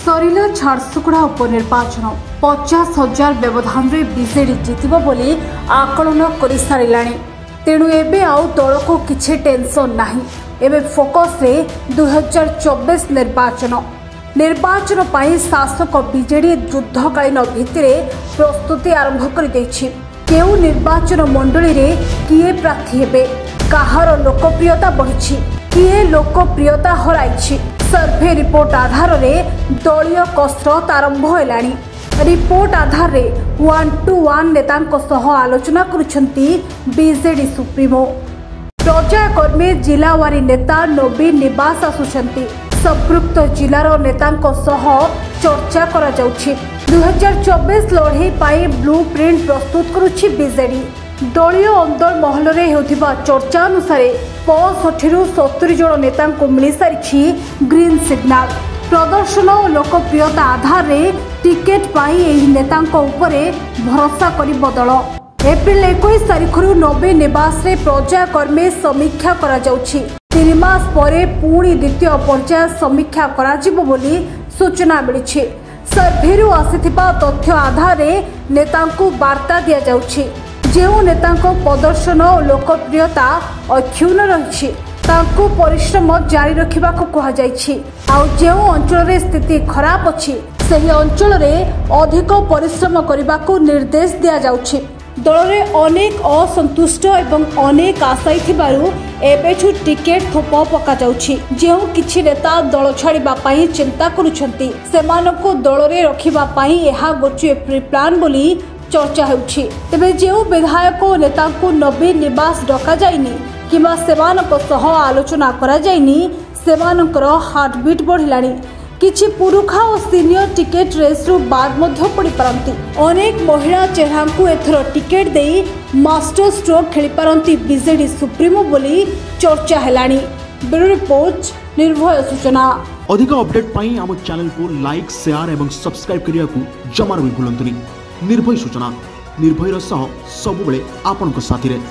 सरिला झारसुगुड़ा उपनिर्वाचन 50,000 व्यवधान बीजेडी जितिबो बोली आकलन कर सारा तेणु एबे आउ दल को किछि टेंशन नाही। एबे फोकस रे 2024 निर्वाचन पाई शासक बीजेडी युद्धकालीन भित्तिरे प्रस्तुति आरंभ कर दैछि। केउ निर्वाचन मंडली रे किए प्रार्थी हेबे, काहार लोकप्रियता बढ़िछि, किए लोकप्रियता हराइछि। सर्वे रिपोर्ट आधार रे दलीय कसरत आरंभ हेलाणी। रिपोर्ट आधार रे 1-to-1 नेतांको सह आलोचना करुछंती बीजेडी सुप्रीमो। प्रजाकर्मी जिलावारी नेता नवीन निवास आसुछंती। संपृक्त जिलार नेतांको सह चर्चा करा जाउछि। 2024 लड़ाई पाई ब्लू प्रिंट प्रस्तुत करुछि बीजेडी। दलीय अंदर महल रे हेउथिबा चर्चा अनुसार 65 ରୁ 70 जन नेता को मिल सारी ग्रीन सिग्नाल। प्रदर्शन और लोकप्रियता आधार रे टिकेट पाई एही नेतांको उपरे भरोसा करिबो दल। एप्रिल 21 तारिख रु नवीन निवास रे प्रजाकर्मी समीक्षा करा जाउछि। 3 मास परे पुणी द्वितीय पर्याय समीक्षा करा जिवो बोली सूचना मिलिछि। सर्भेरु आसिथिबा तथ्य आधार रे नेतांको वार्ता दिया जाउछि। जेउ नेतांको प्रदर्शन और लोकप्रियता अक्षुण्ण रहिछि तांको परिश्रम जारी रखिबाको कहा जाइछि। आउ जेउ अंचल रे स्थिति खराब अछि सही अंचल रे अधिक परिश्रम करिबाको निर्देश दिया जाउछि। दल रे अनेक असंतुष्ट एवं अनेक आशायी थिबारु एबेठु टिकेट थोप पका जाउछि। जेउ किछि नेता दल छाड़िबा पई चिंता करूछंती सेमानको दल रे रखिबा पई एहा गोटे प्री प्लान बोली चर्चा होउछि। तेबे जेउ विधायक नेता को नवीन निवास डका जाइनी किबा सेमानको सह आलोचना करा जाइनी सेमानकर हार्टबीट बढ़िलानी। किछि पुरुखा और सीनियर टिकेट रेस रु बाद मध्य पड़ी पारंती। अनेक महिला चेहरा को एथर टिकेट देई मास्टर स्ट्रोक खेली पारंती बीजेडी सुप्रीमो बोली चर्चा हेलानी। ब्यूरो रिपोर्ट निर्भय सूचना। अधिक अपडेट पाई हम चैनल को लाइक शेयर एवं सब्सक्राइब करिया को जमार भी भूलंतुनी। निर्भय सूचना निर्भयर सह सबुबले आपनक साथी रे।